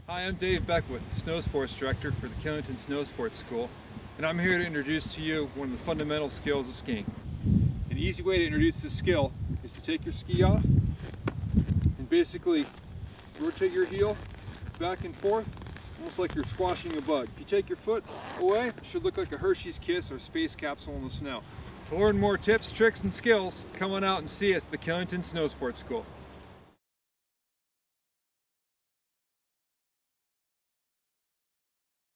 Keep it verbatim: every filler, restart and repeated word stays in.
Hi, I'm Dave Beckwith, Snow Sports Director for the Killington Snow Sport School, and I'm here to introduce to you one of the fundamental skills of skiing. An easy way to introduce this skill is to take your ski off and basically rotate your heel back and forth, almost like you're squashing a bug. If you take your foot away, it should look like a Hershey's Kiss or space capsule in the snow. To learn more tips, tricks, and skills, come on out and see us at the Killington Snow Sport School.